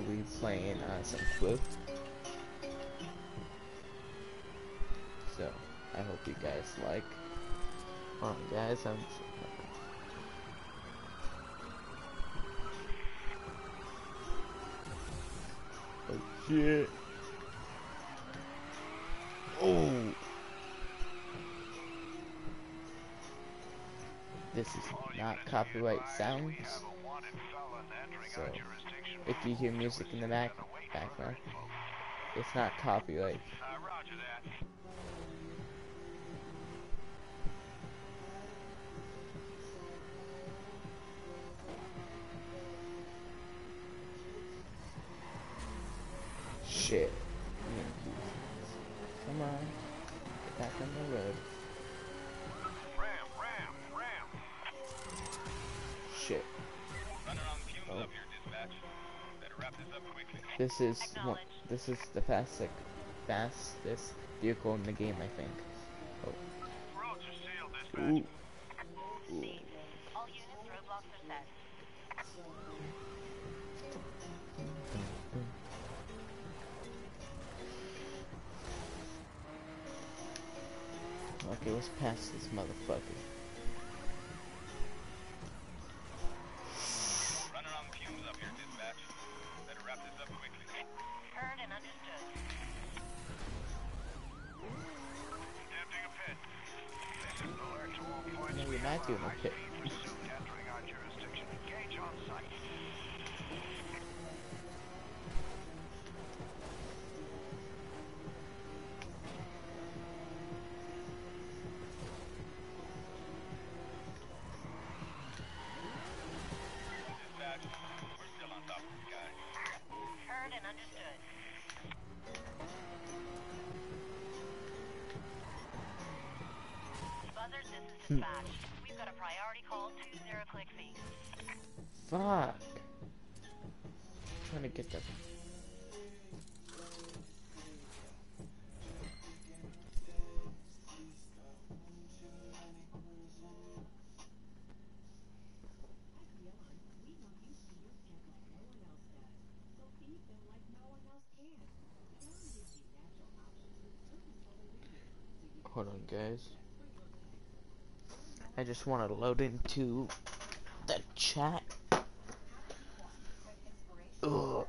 be playing some Clue. So I hope you guys like. Hold on, guys. Oh shit! Oh, this is not copyright sounds. So if you hear music in the background, it's not copyright. Shit. Come on. Get back on the road. Shit. Oh. This is the fastest vehicle in the game, I think. Oh. Ooh. Ooh. Okay, let's pass this motherfucker. Running on fumes up here, dispatch. Better wrap this up quickly. Heard and understood. Attempting a pit. This is the alert to all points. No, you're not doing a pit. Entering our jurisdiction. Engage on site. We're still on top of the sky. Heard and understood. Buzzard, this is dispatch. We've got a priority call 20 click feed. Fuck. Trying to get them. Hold on, guys. I just want to load into the chat. Ugh.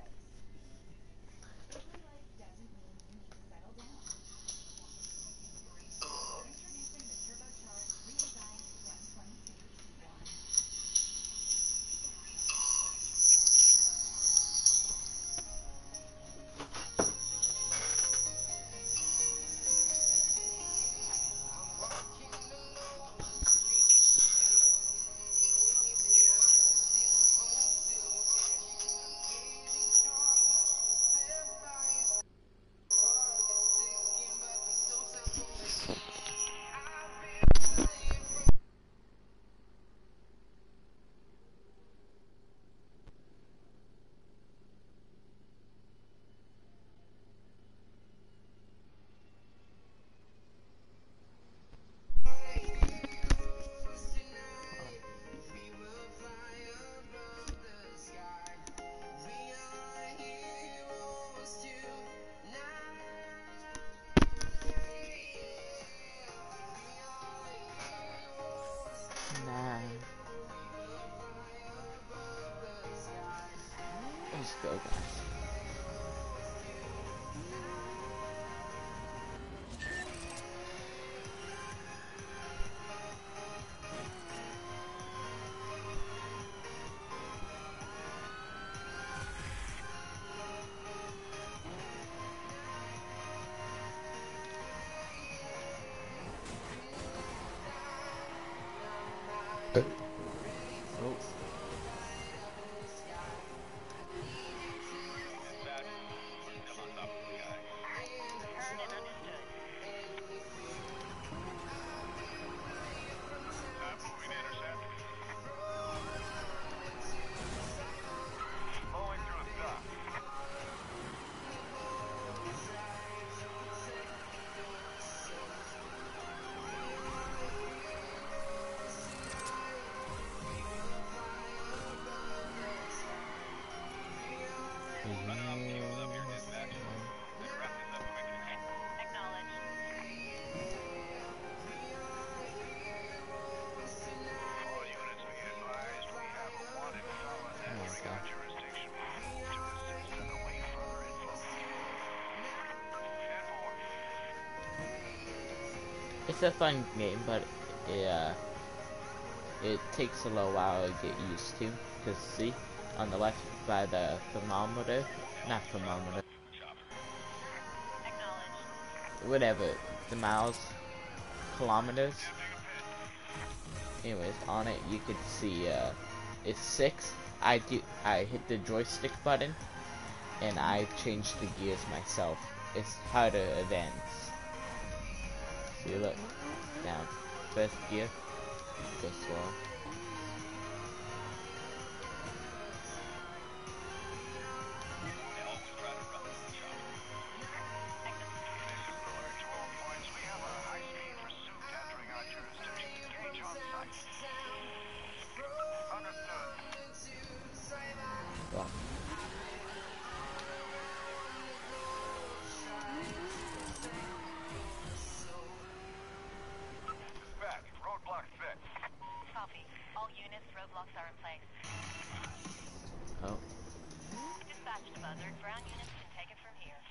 Let's go, guys. Running on fumes up here, dispatch. Better wrap this up quickly. Acknowledged. All units be advised, we have a wanted felon entering our jurisdiction. To assist and await further info. 10-4. It's a fun game, but it takes a little while to get used to. Cause see, on the left by the thermometer, not thermometer, Acknowledged. whatever, the miles, kilometers. Anyways, on it you could see it's 6. I hit the joystick button and I changed the gears myself. It's how to advance. See, look, down, first gear, go slow. Always try to run this job. Alert to all points, we have a high-speed pursuit entering our jurisdiction. Engage on sight. Understood. Well, Dispatch, roadblock set. Copy. All units, roadblocks are in place. oh, Dispatch to Buzzard. Ground units can take it from here.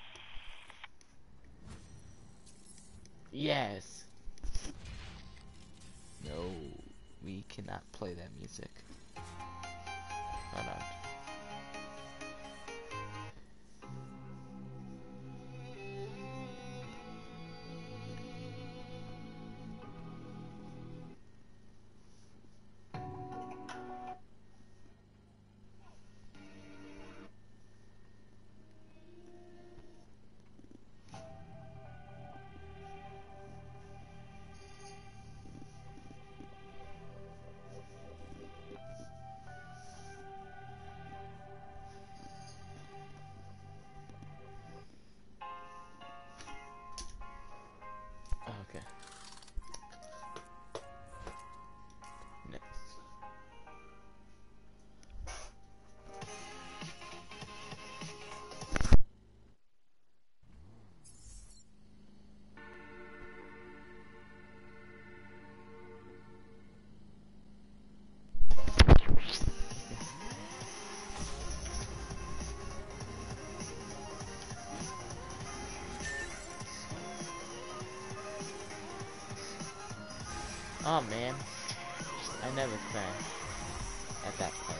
yes. No, we cannot play that music. Hold on. Okay. Next. Oh man, I never crashed at that part.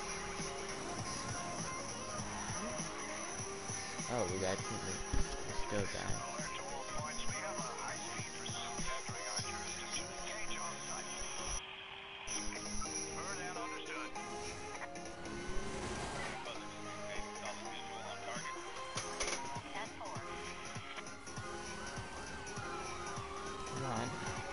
Oh, we got still dying. Alert to all points, we have a high-speed pursuit entering our jurisdiction. Engage on sight. Heard and understood. Buzzard, okay, solid visual on target. 10-4. Come on.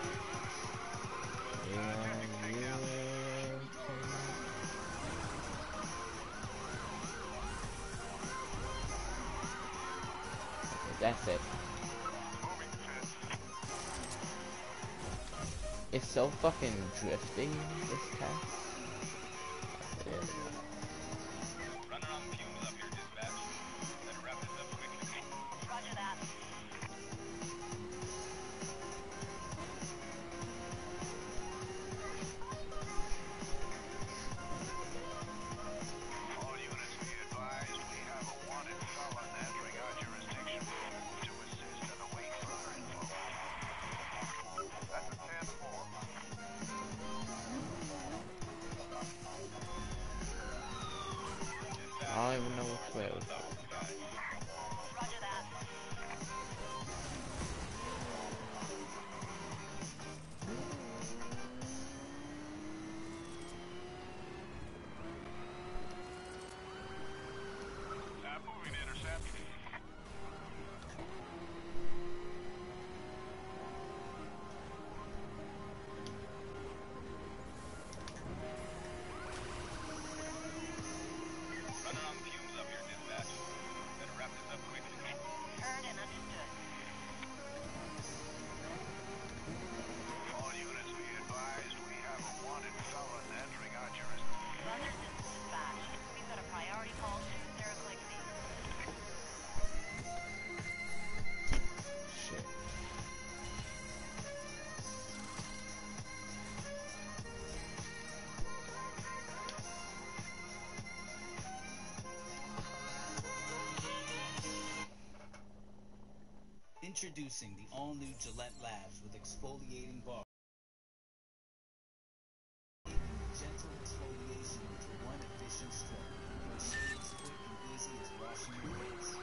That's it. Moving fence. It's so fucking drifting, this test. There we go. Running on fumes up here, dispatch. Better wrap this up quickly. Roger that. All units be advised, we have a wanted felon entering our jurisdiction. To assist and await further info. That's a 10-4. I don't even know which way it was. Roger that. Moving to intercept. Running on fumes up here, dispatch. Better Introducing the all-new Gillette Labs with exfoliating bar. Gentle exfoliation into one efficient stroke. Your shave is quick and easy as washing your face.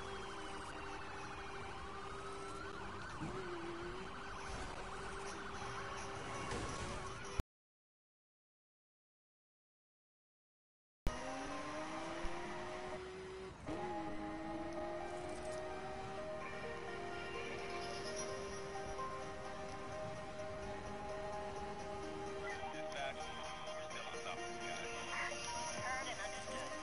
Dispatch, we're still on top of the guy. Heard and understood.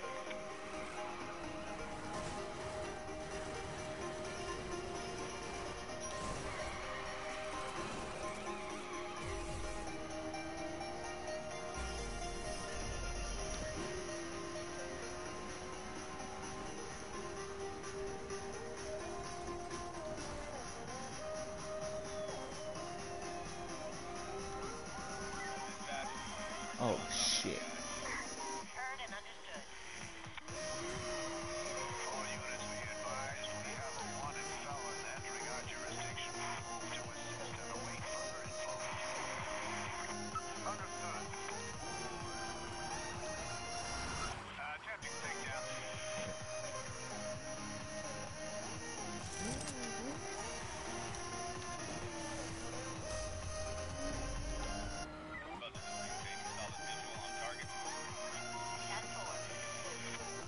Dispatch, Oh shit. Heard and understood. all units be advised, we have a wanted felon entering our jurisdiction. To assist and await further info. Understood. Attempting takedown. Buzzard is maintaining solid visual on target. 10-4.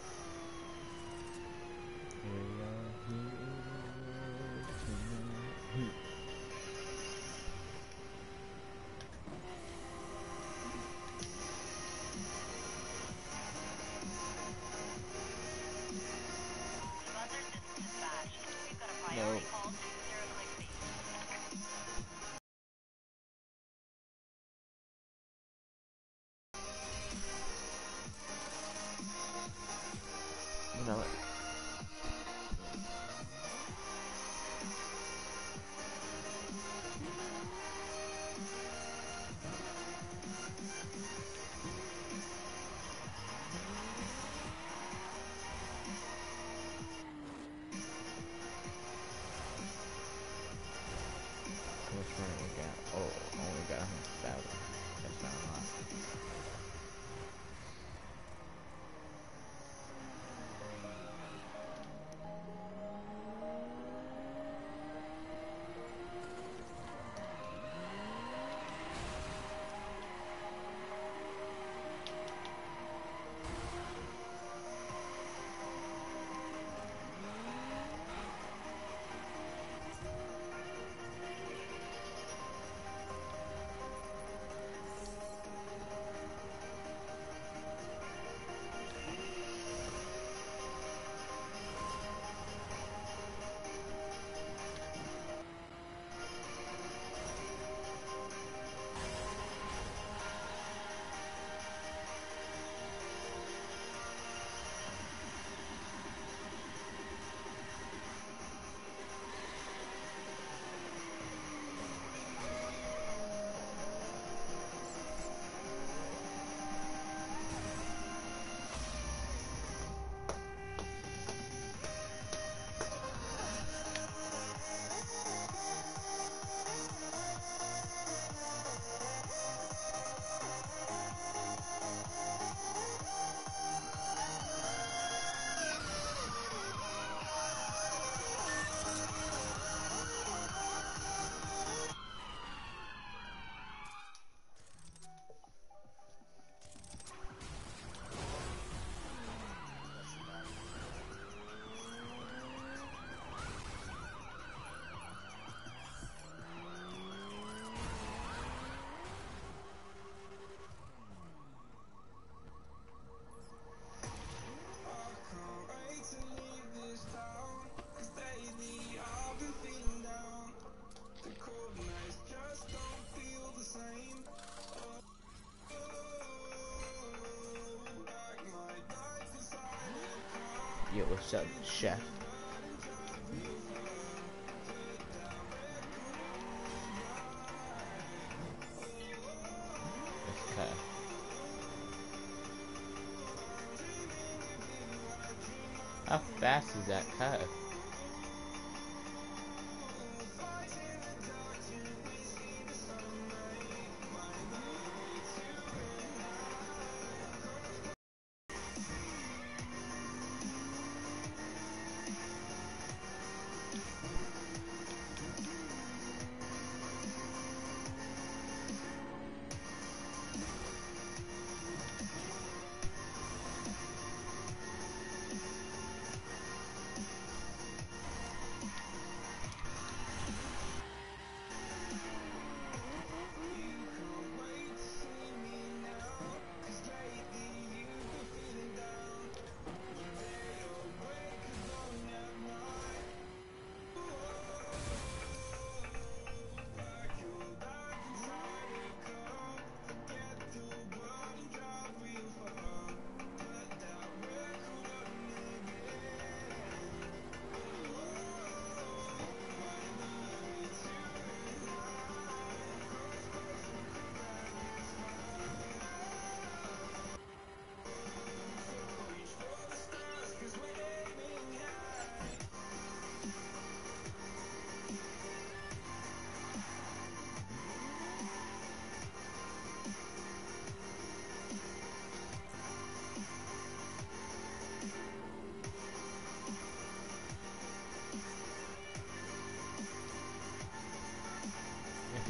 Buzzard, this is dispatch. We've got a priority No. call 2060. You know what? Which one we got? Oh, only got 100,000. That's not a lot. Yo, what's up, chef? Let's cut. How fast is that cut?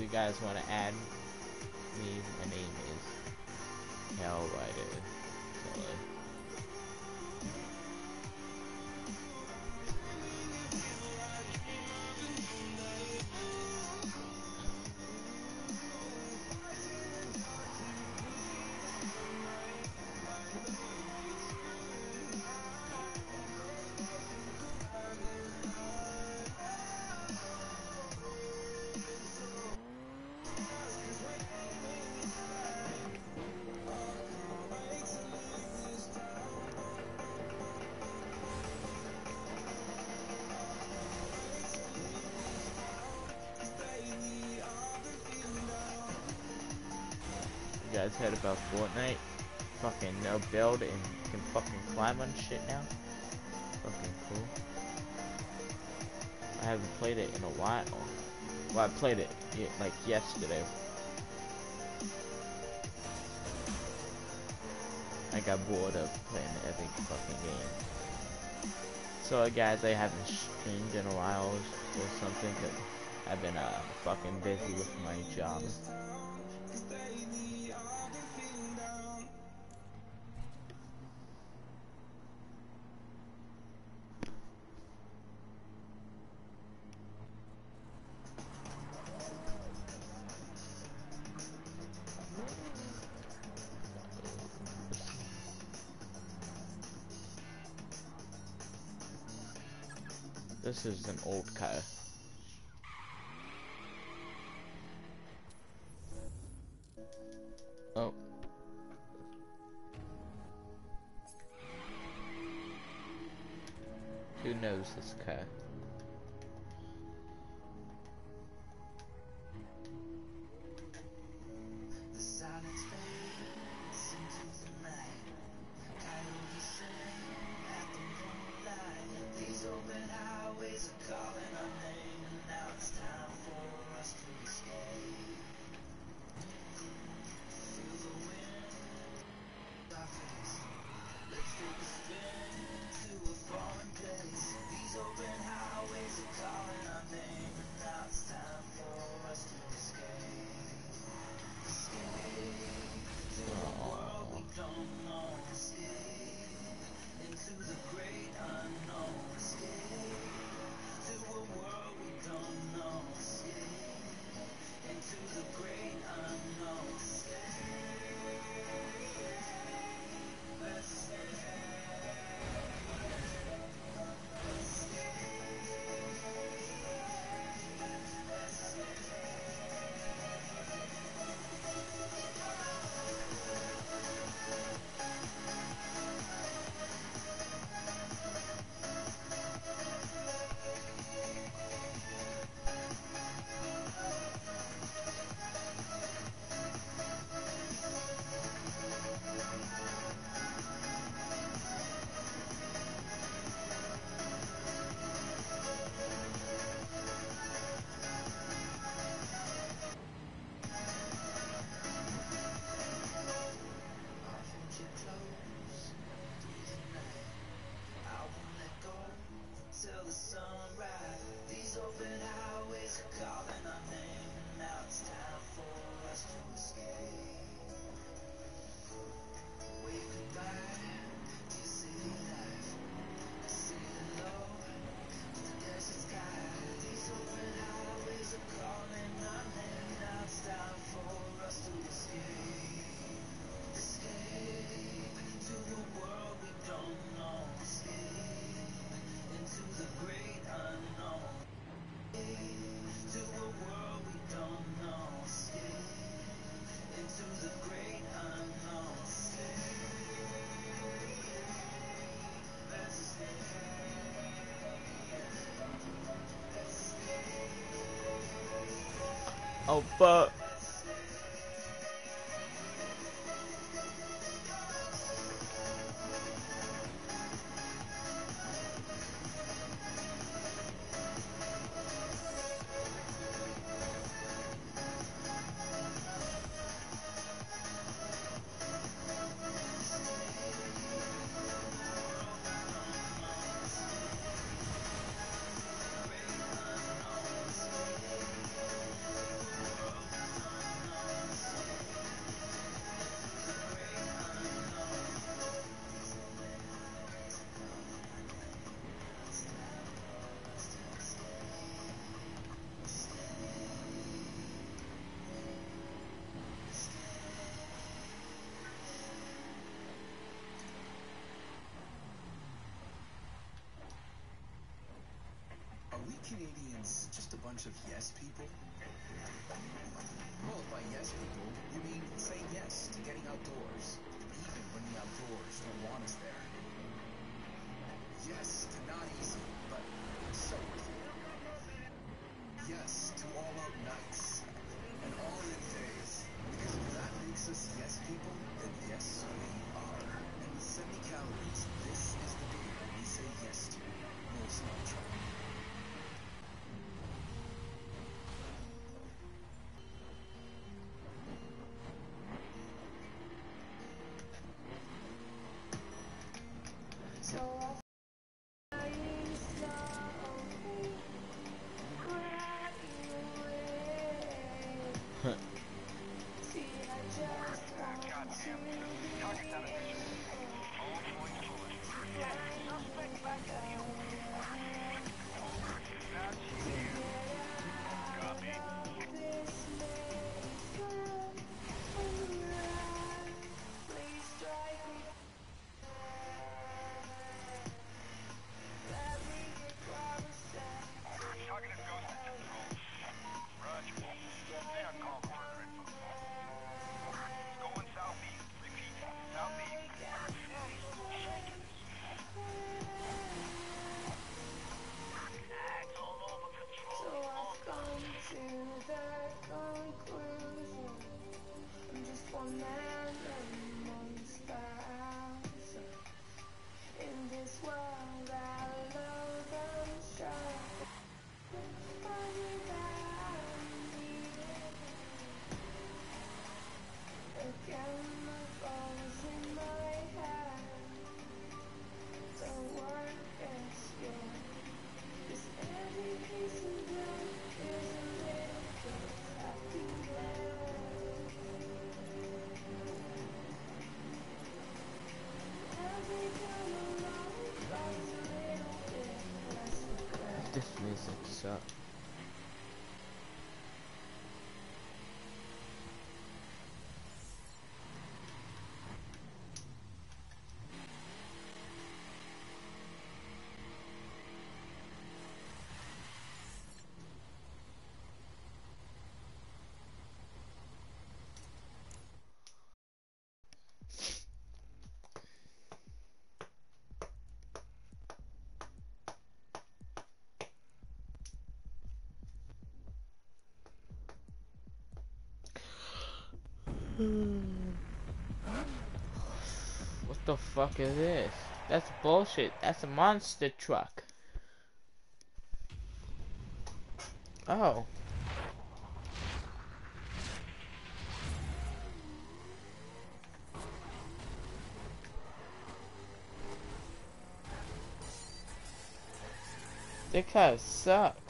guys want to add me, my name is Hellrider. You guys heard about Fortnite? Fucking no build and can fucking climb on shit now. Fucking cool. I haven't played it in a while. Well, I played it like yesterday. I got bored of playing every fucking game. So guys, I haven't streamed in a while or something because I've been fucking busy with my job. This is an old car. Oh. Who knows this car? The silence fades into the night. Coyotes sing at the moonlight. These open highways are calling our name, and now it's time for us to escape. Feel the wind, our face. Let's take a spin to a foreign place. These open highways are calling our name, and now it's time for us to escape. Escape to a world we don't know. Escape into the great unknown. Escape to a world we don't know. Escape into the great unknown. Let's escape. Till the sunrise, these open highways are calling our name, and now it's time for us to escape. Wave goodbye to your city life. Say hello to the desert sky. These open highways are calling our name, now it's time for us to escape. Escape to a world we don't know. Escape into the great unknown. To a world we don't know. Escape into the great unknown. Let's escape. Oh fuck. Canadians just a bunch of yes people? Well, by yes people, you mean saying yes to getting outdoors, even when the outdoors don't want us there. Yes to not easy, but so worth it. Yes to all-out nights and all-in days. Because if that makes us yes people, then yes we are. And with 70 calories, this is the beer we say yes to. No small truck. So I slowly graduate. See, I just want to Target down official. All points bullet. Suspect back to you. Over. Dispatch here. Copy. this Mayfair and run. Please strike me. Let me get closer. Target is Ghost in control. Roger. Stay on call for further info. He's going southeast. Repeat. Southeast. Yeah, he's a little shaky. It's all over control. So I've come to the conclusion I'm just one man amongst thousands. In this world I love and strive. Finding that again my balls in my hand. Don't work as yours. This every piece of blood is a little bit happy every time alone goes a little bit less regret. This music sucks. What the fuck is this? That's bullshit. That's a monster truck. Oh. That car sucks.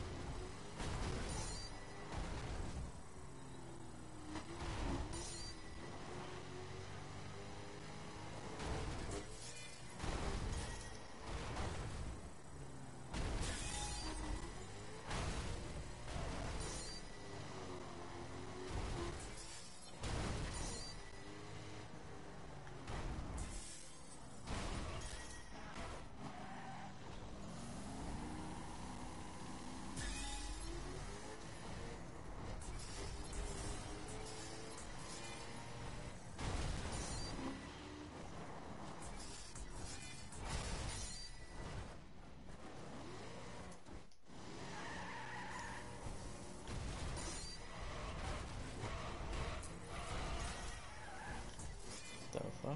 The fuck?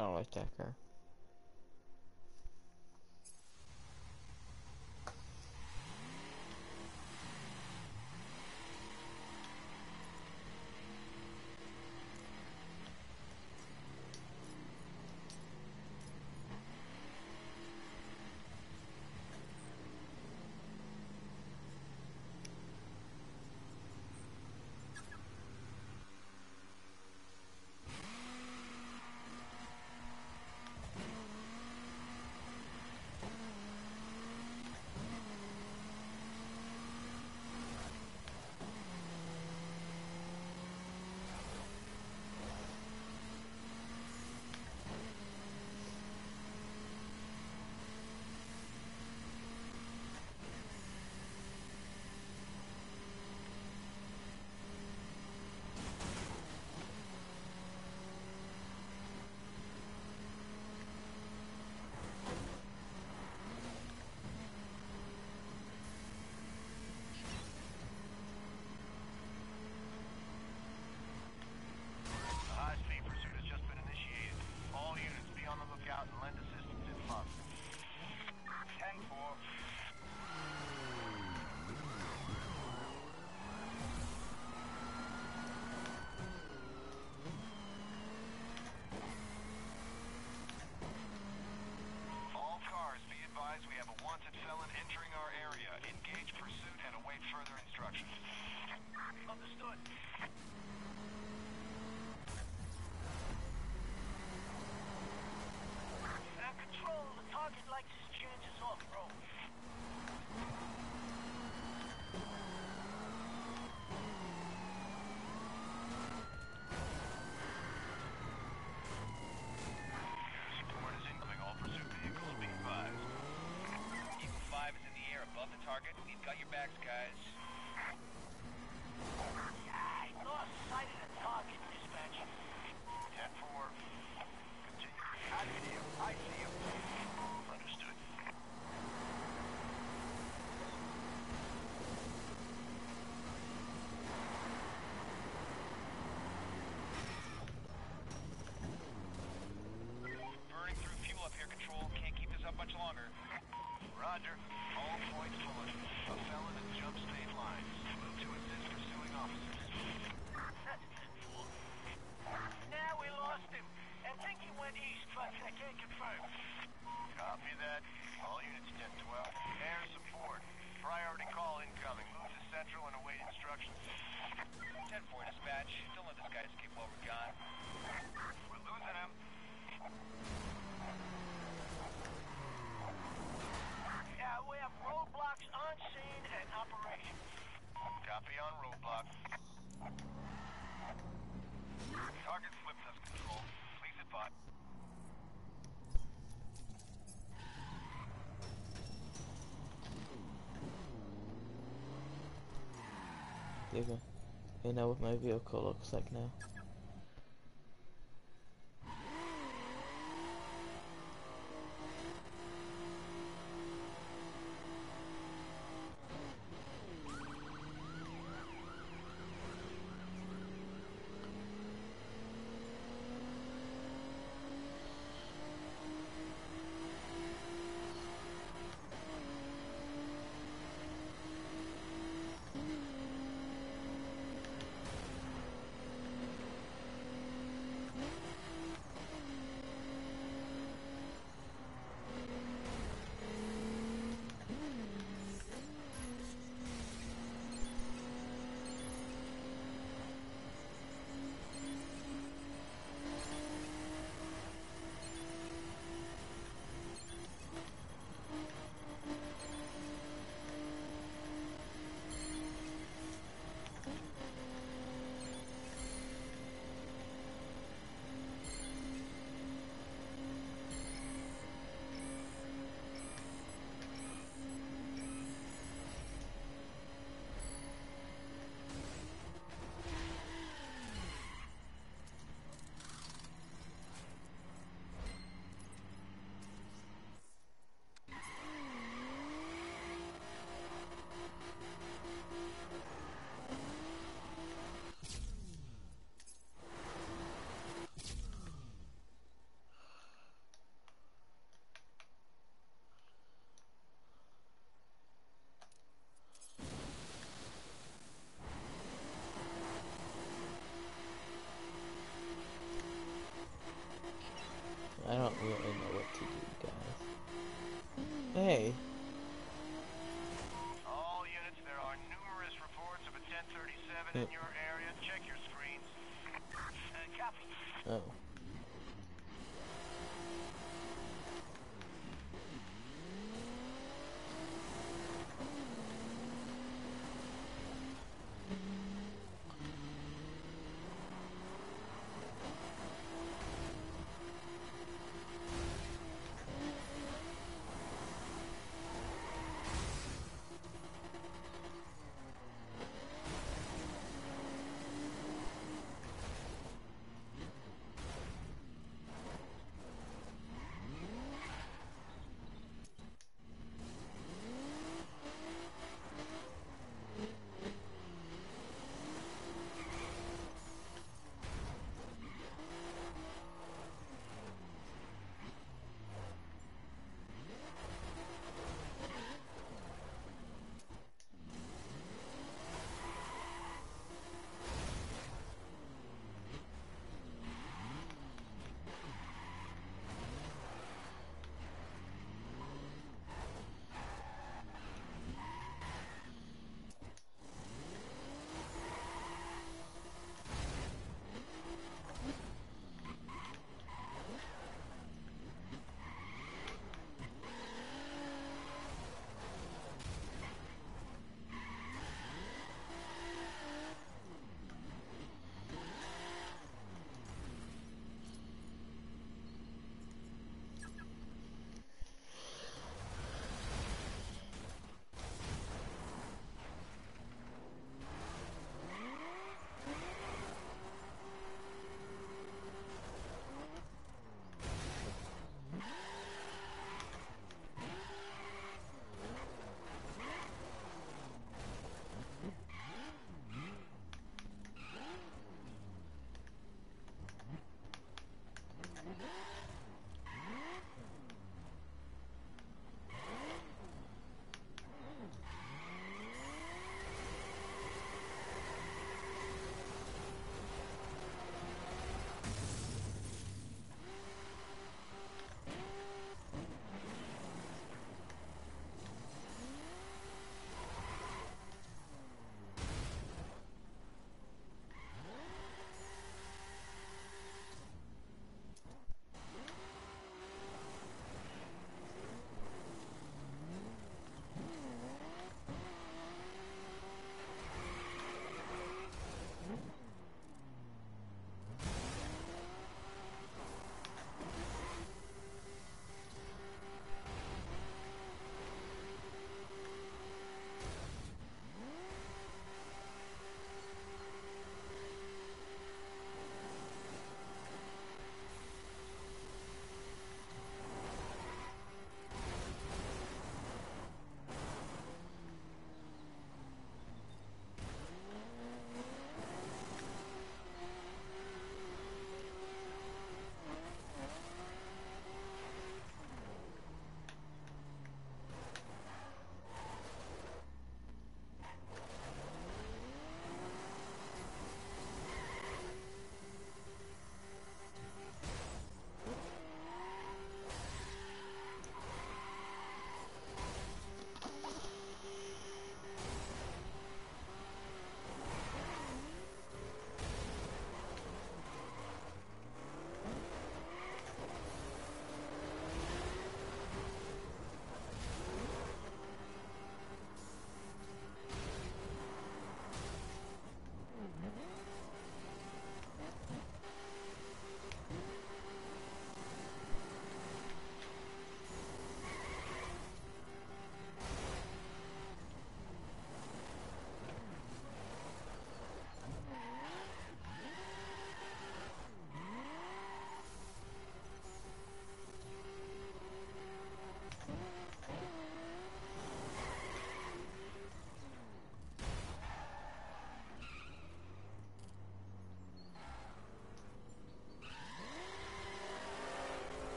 don't like that car. A high-speed pursuit has just been initiated. All units be on the lookout and lend assistance if possible. 10-4. All cars, be advised we have a wanted felon entering our area. Engage pursuit and await further instructions. Understood. Control, the target likes his chances off-road. Support is incoming. All pursuit vehicles be advised. Eagle 5 is in the air above the target. We've got your backs, guys. I lost sight of the target, dispatch. 10-4. Continue. I see him. I see him. Understood. Burning through fuel up here, Control. Can't keep this up much longer. Roger. All points bullet. A felon at jump state lines. Move to assist pursuing officers. That's 10-4. Now we lost him. I think he went east, but I can't confirm. Copy that. All units 10-12. Air support. Priority call incoming. Move to central and await instructions. 10-4 dispatch. Don't let this guy escape while we're gone. We're losing him. Yeah, we have roadblocks on scene and operation. Copy on roadblock. Target slipped us, Control. Please advise. You know what my vehicle looks like now.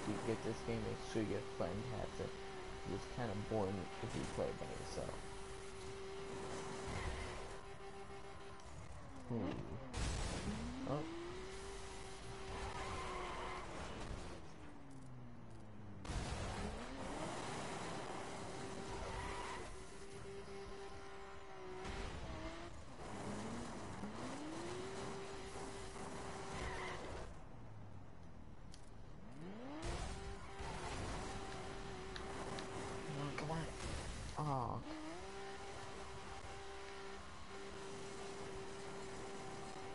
you get this game, make sure your friend has it. It's kind of boring if you play by yourself. Oh. Come on. Oh.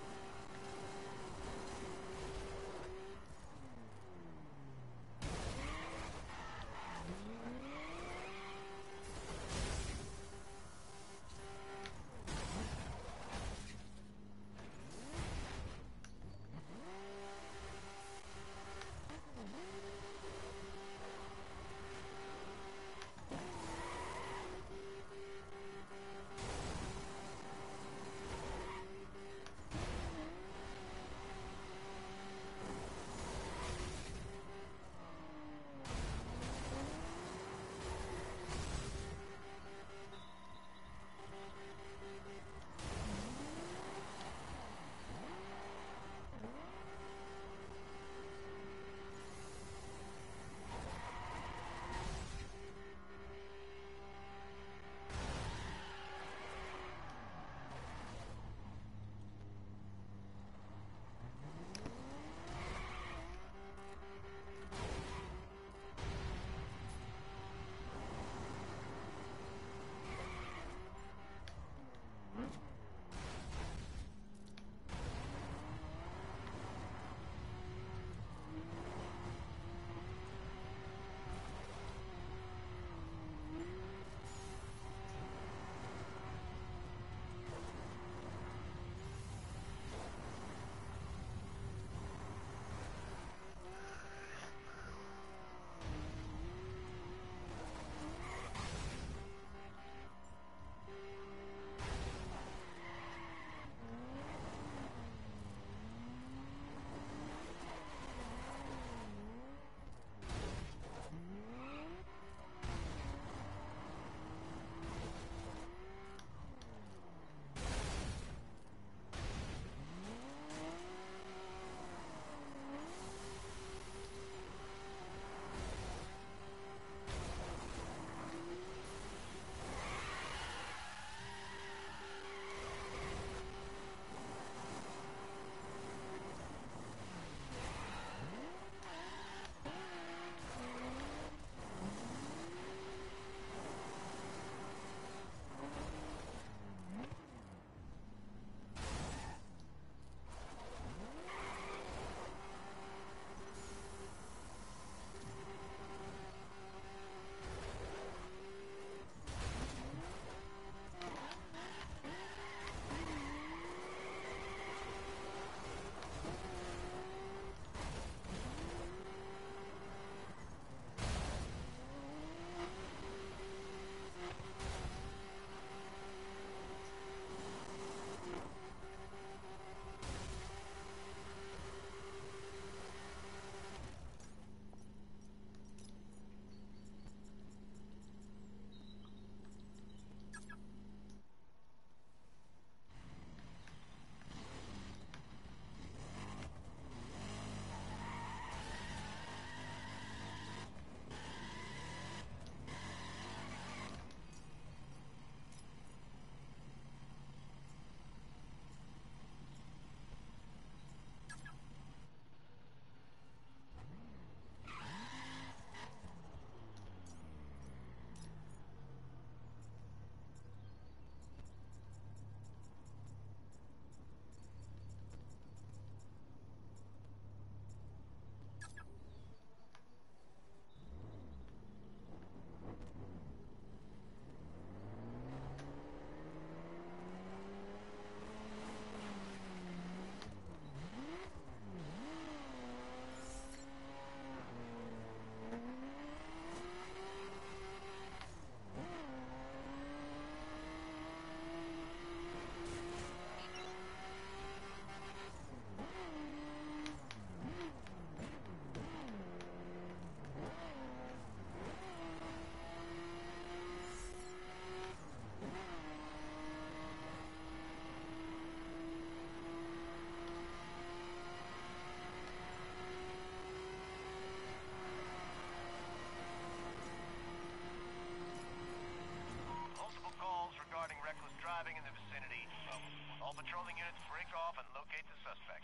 nothing in the vicinity. All patrolling units break off and locate the suspect.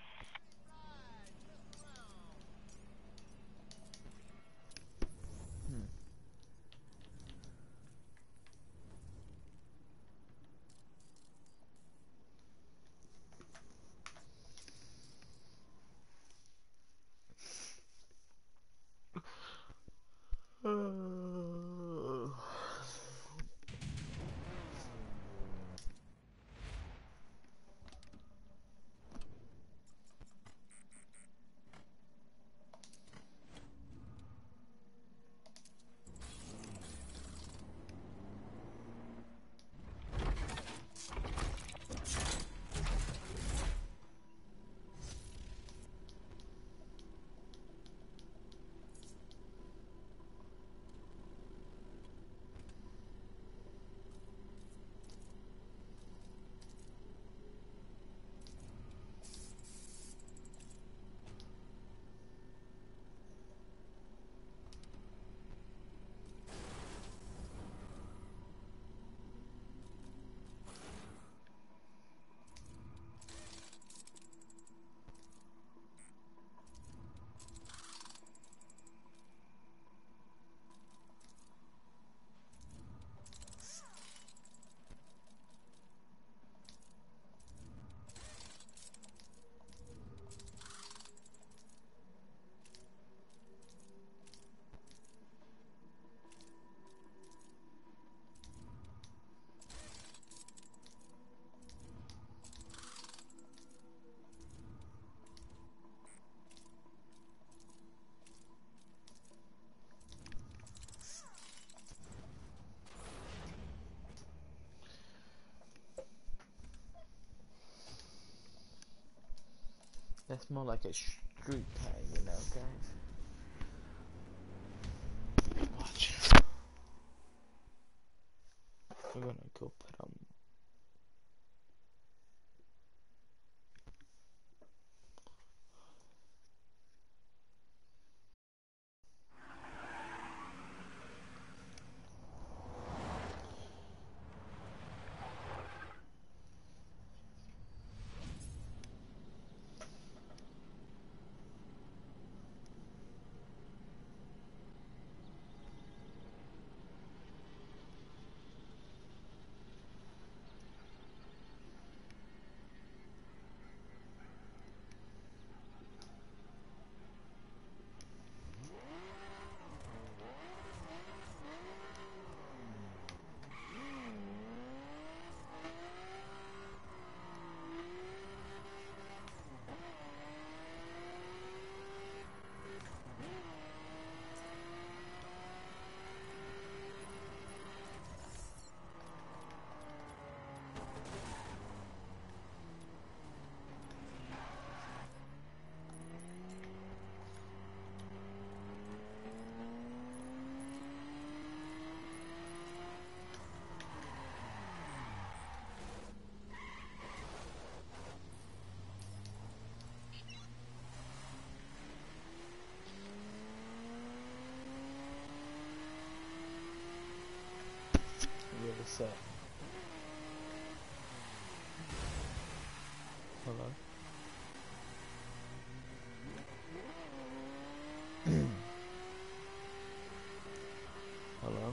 That's more like a street tag, you know, guys. Watch. We're gonna go put on. Really set. Hello? Hello?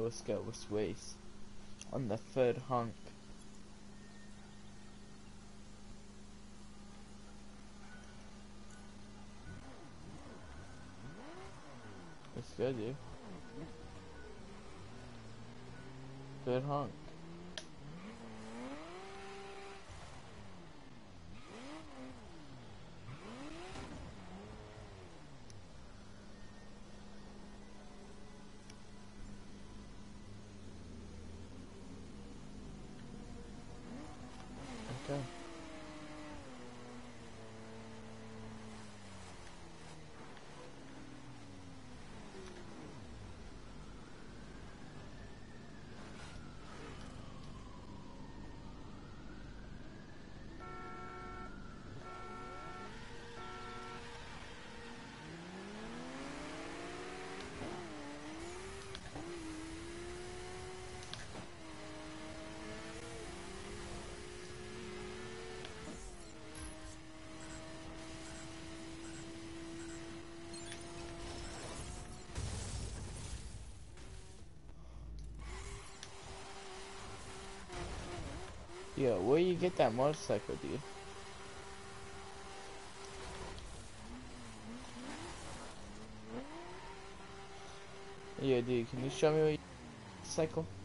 let's go. Let's race. On the third hunk. Let's go, dude. Third hunk. Okay. Yo, where you get that motorcycle, dude? Yeah, dude, can you show me where you cycle?